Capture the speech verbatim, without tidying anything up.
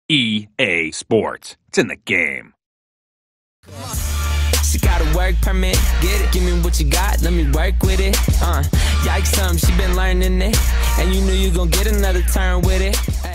E A Sports. It's in the game. She got a work permit, get it, give me what you got, let me work with it. Uh, yikes, something, she been learning it, and you knew you gon' get another turn with it.